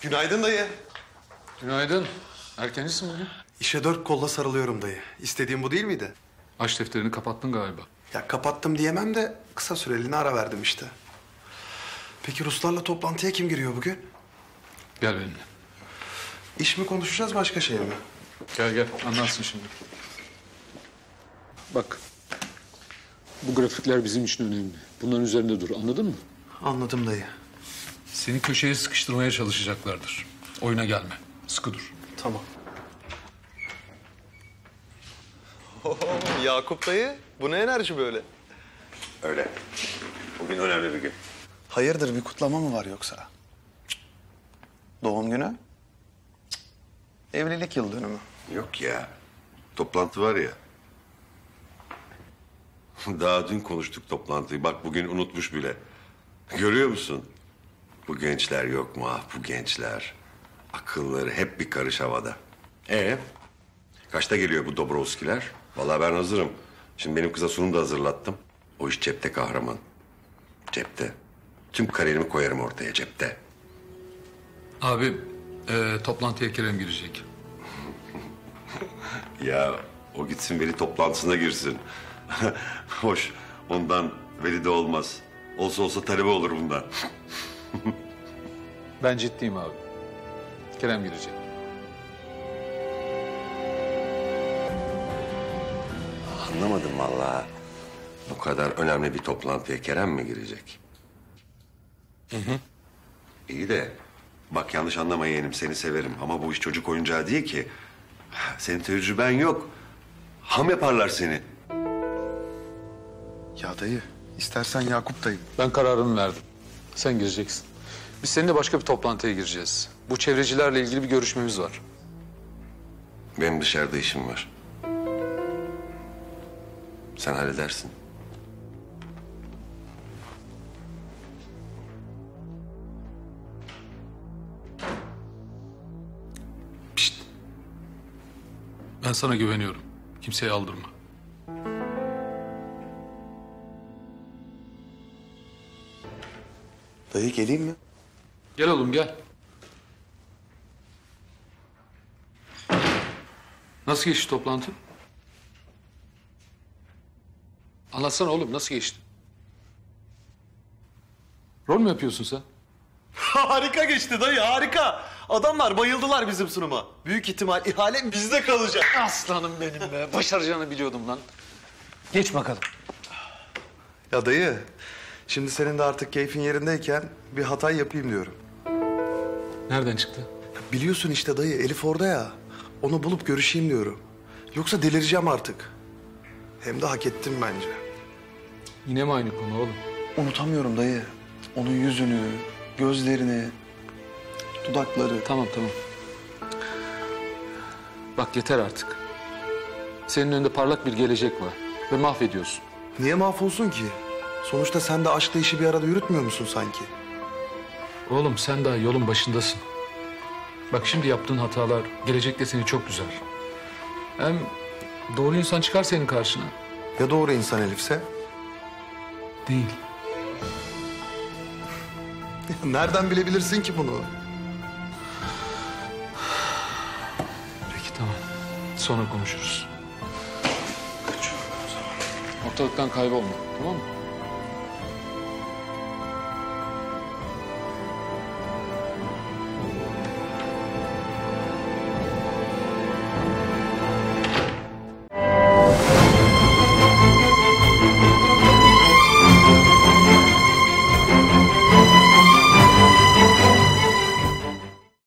Günaydın dayı. Günaydın. Erkencisin bugün. İşe 4 kolla sarılıyorum dayı. İstediğim bu değil miydi? Aç defterini kapattın galiba. Ya kapattım diyemem de kısa süreliğine ara verdim işte. Peki Ruslarla toplantıya kim giriyor bugün? Gel benimle. İş mi konuşacağız başka şey mi? Gel anlarsın şimdi. Bak. Bu grafikler bizim için önemli. Bunların üzerinde dur, anladın mı? Anladım dayı. Seni köşeye sıkıştırmaya çalışacaklardır. Oyuna gelme. Sıkı dur. Tamam. Yakup dayı, bu ne enerji böyle? Öyle. Bugün önemli bir gün. Hayırdır, bir kutlama mı var yoksa? Doğum günü? Evlilik yıl dönümü. Yok ya. Toplantı var ya. Daha dün konuştuk toplantıyı. Bak bugün unutmuş bile. Görüyor musun? Bu gençler yok mu? Ah bu gençler. Akılları hep bir karış havada. Kaçta geliyor bu Dobrovskiler? Vallahi ben hazırım. Şimdi benim kıza sunum da hazırlattım. O iş cepte kahraman. Cepte. Tüm kariyerimi koyarım ortaya cepte. Abi, toplantıya Kerem girecek. Ya o gitsin veli toplantısına girsin. Hoş ondan veli de olmaz. Olsa talebe olur bundan. Ben ciddiyim abi. Kerem girecek. Anlamadım vallahi. Bu kadar önemli bir toplantıya Kerem mi girecek? Hı. İyi de bak yanlış anlama yeğenim seni severim ama bu iş çocuk oyuncağı değil ki. Senin tecrüben yok. Ham yaparlar seni. Ya dayı, istersen Yakup dayı. Ben kararımı verdim. Sen gireceksin. Biz seninle başka bir toplantıya gireceğiz. Bu çevrecilerle ilgili bir görüşmemiz var. Benim dışarıda işim var. Sen halledersin. Ben sana güveniyorum. Kimseye aldırma. Dayı geleyim mi? Gel oğlum gel. Nasıl geçti toplantı? Anlatsana oğlum nasıl geçti? Rol mü yapıyorsun sen? Harika geçti dayı, harika. Adamlar bayıldılar bizim sunuma. Büyük ihtimal ihale bizde kalacak. Aslanım benim be. Başaracağını biliyordum lan. Geç bakalım. Ya dayı, şimdi senin de artık keyfin yerindeyken bir hata yapayım diyorum. Nereden çıktı? Biliyorsun işte dayı, Elif orada ya. Onu bulup görüşeyim diyorum. Yoksa delireceğim artık. Hem de hak ettim bence. Yine mi aynı konu oğlum? Unutamıyorum dayı. Onun yüzünü, gözlerini, dudakları. Tamam. Bak yeter artık. Senin önünde parlak bir gelecek var. Ve mahvediyorsun. Niye mahvolsun ki? Sonuçta sen de aşkla işi bir arada yürütmüyor musun sanki? Oğlum sen daha yolun başındasın. Bak şimdi yaptığın hatalar gelecekte seni çok üzer. Hem doğru insan çıkar senin karşına. Ya doğru insan Elif'se? Değil. Nereden bilebilirsin ki bunu? Peki tamam. Sonra konuşuruz. Kaçıyorum o zaman. Ortalıktan kaybolma, tamam mı?